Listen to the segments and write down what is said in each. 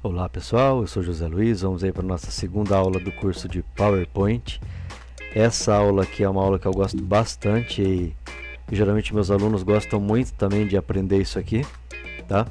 Olá pessoal, eu sou José Luiz, vamos aí para a nossa segunda aula do curso de PowerPoint. Essa aula aqui é uma aula que eu gosto bastante e geralmente meus alunos gostam muito também de aprender isso aqui, tá?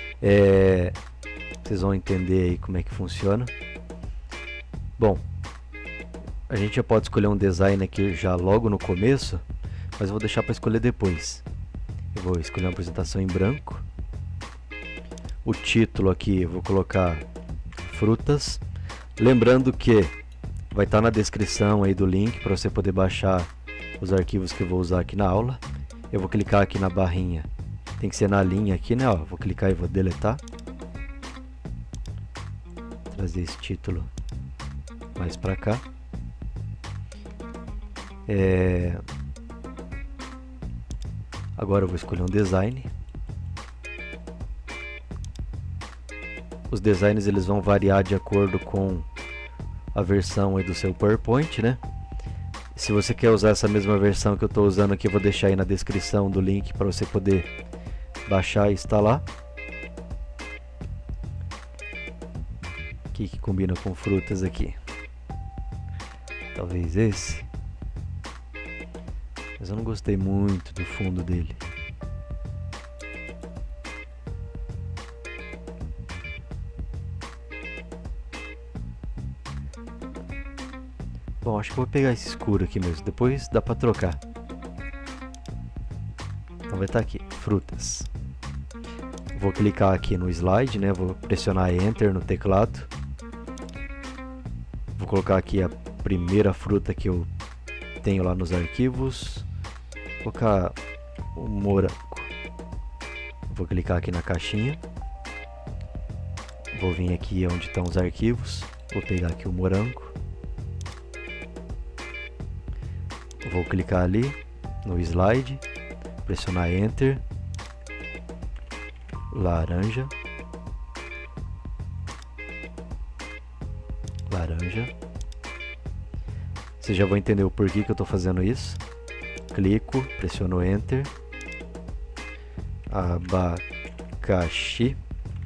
Vocês vão entender aí como é que funciona. Bom, a gente já pode escolher um design aqui já logo no começo, mas eu vou deixar para escolher depois. Eu vou escolher uma apresentação em branco. O título aqui eu vou colocar frutas, lembrando que vai estar na descrição aí do link para você poder baixar os arquivos que eu vou usar aqui na aula. Eu vou clicar aqui na barrinha, tem que ser na linha aqui, né? Ó, vou clicar e vou deletar, trazer esse título mais para cá. Agora eu vou escolher um design. Os designs eles vão variar de acordo com a versão aí do seu PowerPoint, né? Se você quer usar essa mesma versão que eu estou usando aqui, eu vou deixar aí na descrição do link para você poder baixar e instalar. O que combina com frutas aqui? Talvez esse. Mas eu não gostei muito do fundo dele. Bom, acho que eu vou pegar esse escuro aqui mesmo, depois dá pra trocar. Então vai estar aqui, frutas. Vou clicar aqui no slide, né? Vou pressionar Enter no teclado. Vou colocar aqui a primeira fruta que eu tenho lá nos arquivos. Vou colocar o morango. Vou clicar aqui na caixinha. Vou vir aqui onde estão os arquivos. Vou pegar aqui o morango. Vou clicar ali no slide, pressionar Enter, laranja, laranja. Vocês já vão entender o porquê que eu estou fazendo isso. Clico, pressiono Enter, abacaxi,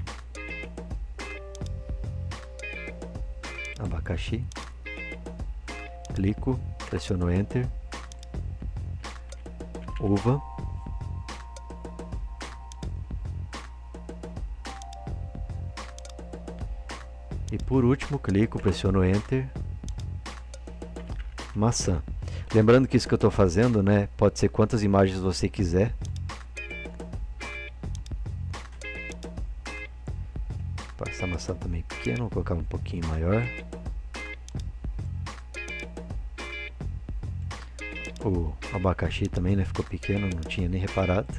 abacaxi, clico, pressiono Enter, uva, e por último clico, pressiono Enter, maçã. Lembrando que isso que eu estou fazendo, né, pode ser quantas imagens você quiser. Essa maçã também pequena, vou colocar um pouquinho maior. O abacaxi também, né, ficou pequeno, não tinha nem reparado.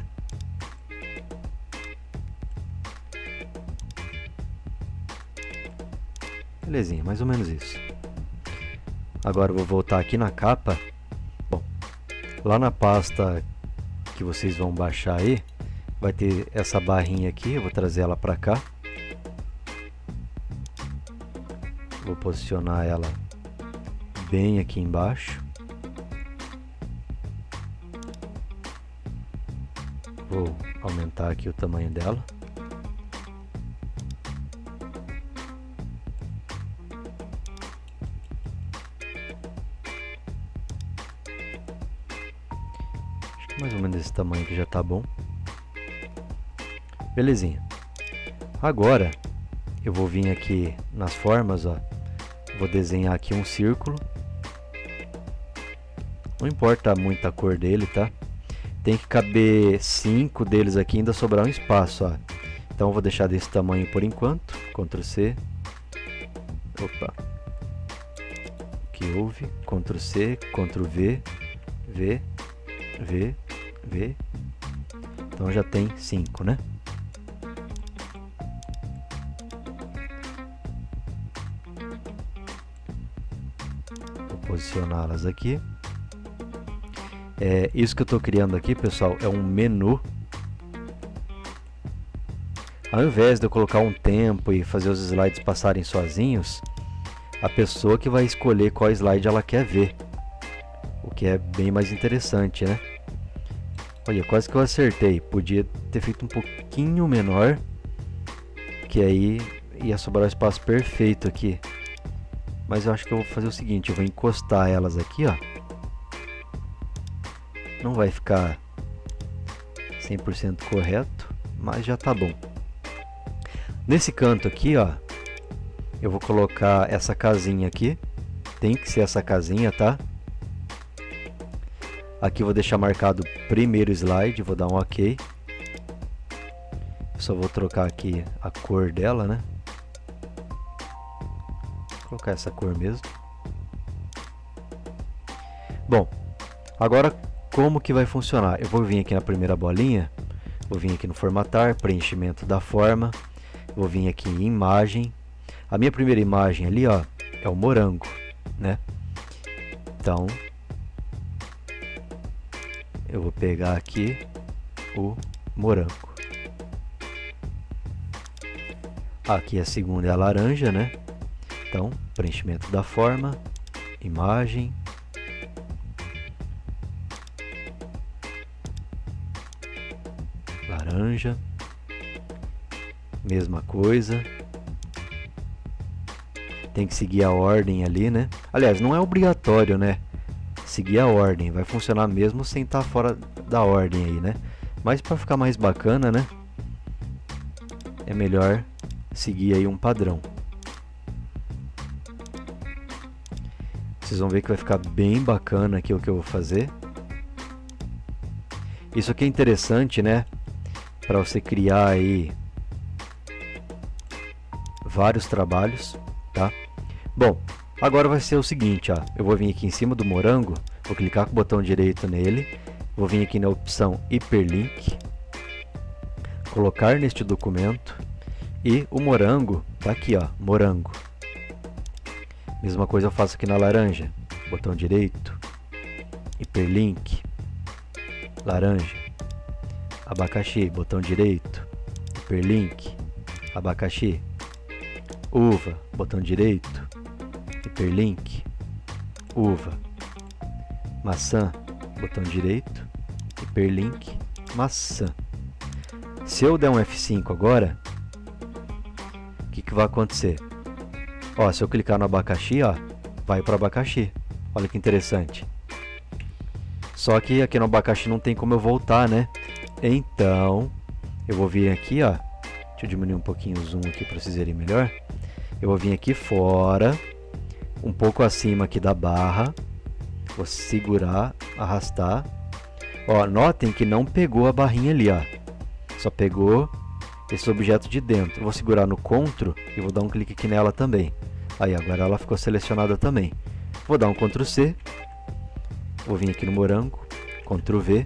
Belezinha, mais ou menos isso. Agora eu vou voltar aqui na capa. Bom, lá na pasta que vocês vão baixar aí, vai ter essa barrinha aqui, eu vou trazer ela para cá. Vou posicionar ela bem aqui embaixo. Vou aumentar aqui o tamanho dela. Acho que mais ou menos esse tamanho aqui já tá bom. Belezinha. Agora eu vou vir aqui nas formas, ó. Vou desenhar aqui um círculo. Não importa muito a cor dele, tá? Tem que caber 5 deles aqui e ainda sobrar um espaço, ó. Então eu vou deixar desse tamanho por enquanto. Ctrl C. Opa. O que houve? Ctrl C, Ctrl V, V, V, V. Então já tem 5, né? Vou posicioná-las aqui. Isso que eu estou criando aqui, pessoal, é um menu. Ao invés de eu colocar um tempo e fazer os slides passarem sozinhos, a pessoa que vai escolher qual slide ela quer ver. O que é bem mais interessante, né? Olha, quase que eu acertei. Podia ter feito um pouquinho menor, que aí ia sobrar o espaço perfeito aqui. Mas eu acho que eu vou fazer o seguinte, eu vou encostar elas aqui, ó. Não vai ficar 100% correto, mas já tá bom. Nesse canto aqui, ó, eu vou colocar essa casinha aqui. Tem que ser essa casinha, tá? Aqui eu vou deixar marcado primeiro slide, vou dar um OK. Só vou trocar aqui a cor dela, né? Vou colocar essa cor mesmo. Bom, agora como que vai funcionar? Eu vou vir aqui na primeira bolinha, vou vir aqui no formatar, preenchimento da forma, vou vir aqui em imagem. A minha primeira imagem ali, ó, é o morango, né? Então, eu vou pegar aqui o morango. Aqui a segunda é a laranja, né? Então, preenchimento da forma, imagem. Laranja. Mesma coisa. Tem que seguir a ordem ali, né? Aliás, não é obrigatório, né? Seguir a ordem. Vai funcionar mesmo sem estar fora da ordem aí, né? Mas para ficar mais bacana, né? É melhor seguir aí um padrão. Vocês vão ver que vai ficar bem bacana aqui o que eu vou fazer. Isso aqui é interessante, né? Para você criar aí vários trabalhos, tá? Bom, agora vai ser o seguinte, ó. Eu vou vir aqui em cima do morango, vou clicar com o botão direito nele, vou vir aqui na opção Hyperlink, colocar neste documento e o morango tá aqui, ó, morango. Mesma coisa eu faço aqui na laranja, botão direito, Hyperlink, laranja, abacaxi, botão direito, Hyperlink, abacaxi, uva, botão direito, Hyperlink, uva, maçã, botão direito, Hyperlink, maçã. Se eu der um F5 agora, o que vai acontecer? Ó, se eu clicar no abacaxi, ó, vai para o abacaxi. Olha que interessante. Só que aqui no abacaxi não tem como eu voltar, né? Então, eu vou vir aqui, ó. Deixa eu diminuir um pouquinho o zoom aqui para vocês verem melhor. Eu vou vir aqui fora, um pouco acima aqui da barra. Vou segurar, arrastar. Ó, notem que não pegou a barrinha ali, ó. Só pegou esse objeto de dentro. Eu vou segurar no CTRL e vou dar um clique aqui nela também. Aí, agora ela ficou selecionada também. Vou dar um Ctrl C. Vou vir aqui no morango, Ctrl V.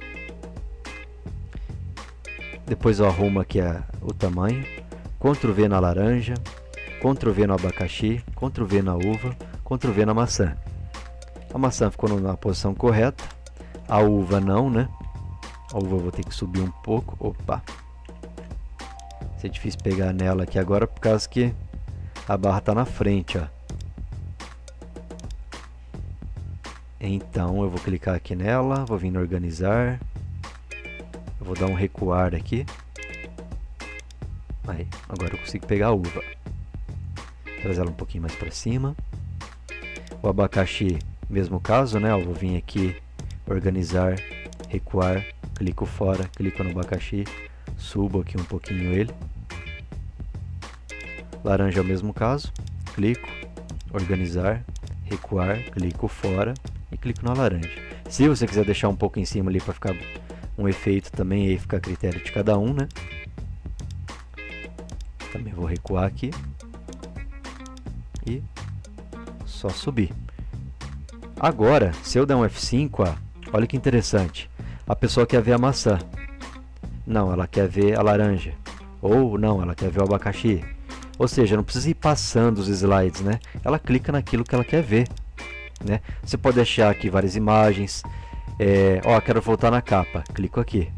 Depois eu arrumo aqui o tamanho. Ctrl V na laranja, Ctrl V no abacaxi, Ctrl V na uva, Ctrl V na maçã. A maçã ficou na posição correta. A uva não, né? A uva eu vou ter que subir um pouco. Opa! Vai ser difícil pegar nela aqui agora por causa que a barra está na frente, ó. Então eu vou clicar aqui nela, vou vir no organizar. Eu vou dar um recuar aqui. Aí, agora eu consigo pegar a uva. Trazer ela um pouquinho mais para cima. O abacaxi, mesmo caso, né? Eu vou vir aqui, organizar, recuar, clico fora, clico no abacaxi, subo aqui um pouquinho ele. Laranja é o mesmo caso, clico, organizar, recuar, clico fora e clico na laranja. Se você quiser deixar um pouco em cima ali para ficar um efeito também, aí fica a critério de cada um, né? Também vou recuar aqui e só subir. Agora, se eu der um F5, ó, olha que interessante. A pessoa quer ver a maçã. Não, ela quer ver a laranja. Ou não, ela quer ver o abacaxi. Ou seja, não precisa ir passando os slides, né? Ela clica naquilo que ela quer ver, né? Você pode deixar aqui várias imagens. Ó, quero voltar na capa. Clico aqui.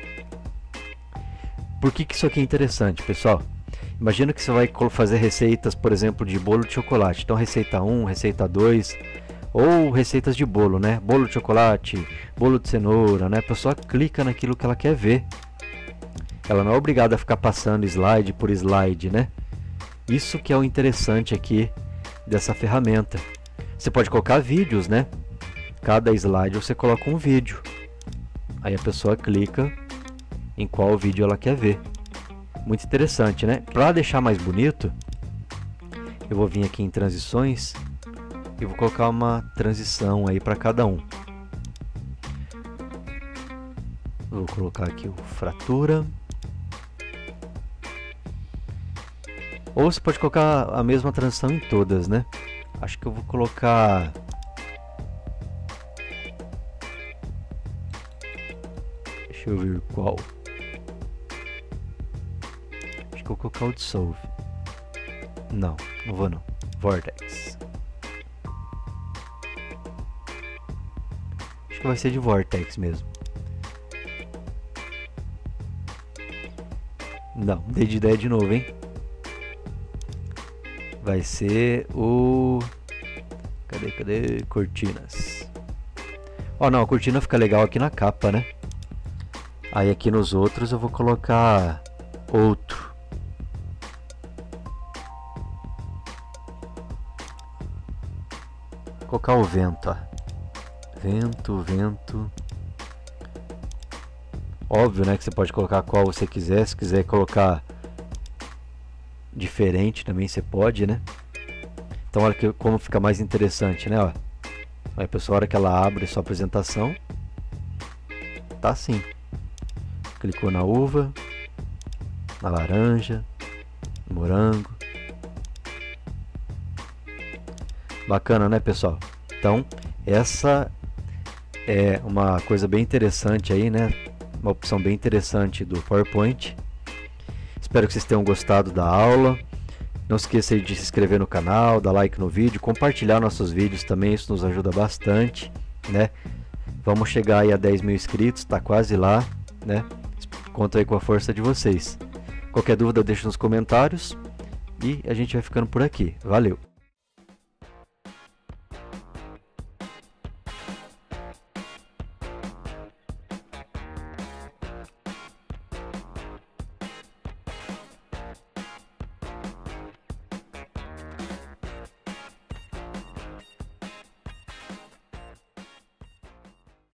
Por que isso aqui é interessante, pessoal? Imagina que você vai fazer receitas, por exemplo, de bolo de chocolate. Então, receita 1, receita 2, ou receitas de bolo, né? Bolo de chocolate, bolo de cenoura, né? A pessoa clica naquilo que ela quer ver. Ela não é obrigada a ficar passando slide por slide, né? Isso que é o interessante aqui dessa ferramenta. Você pode colocar vídeos, né? Cada slide você coloca um vídeo. Aí a pessoa clica em qual vídeo ela quer ver. Muito interessante, né? Para deixar mais bonito, eu vou vir aqui em transições e vou colocar uma transição aí para cada um. Vou colocar aqui o fratura. Ou você pode colocar a mesma transição em todas, né? Acho que eu vou colocar... Deixa eu ver qual. Acho que eu vou colocar o Dissolve. Não, não vou não. Vortex. Acho que vai ser de Vortex mesmo. Não, dei de ideia de novo, hein? Vai ser o... Cadê? Cortinas. Ó, não, a cortina fica legal aqui na capa, né? Aí aqui nos outros eu vou colocar outro. Vou colocar o vento, ó. Vento. Óbvio, né, que você pode colocar qual você quiser. Se quiser colocar diferente também você pode, né? Então olha que, como fica mais interessante, né? Ó. Aí a pessoa, a hora que ela abre sua apresentação, tá assim. Clicou na uva, na laranja, no morango. Bacana, né, pessoal? Então, essa é uma coisa bem interessante aí, né? Uma opção bem interessante do PowerPoint. Espero que vocês tenham gostado da aula. Não esqueça de se inscrever no canal, dar like no vídeo, compartilhar nossos vídeos também, isso nos ajuda bastante, né? Vamos chegar aí a 10 mil inscritos, tá quase lá, né? Conto aí com a força de vocês. Qualquer dúvida deixa nos comentários e a gente vai ficando por aqui. Valeu!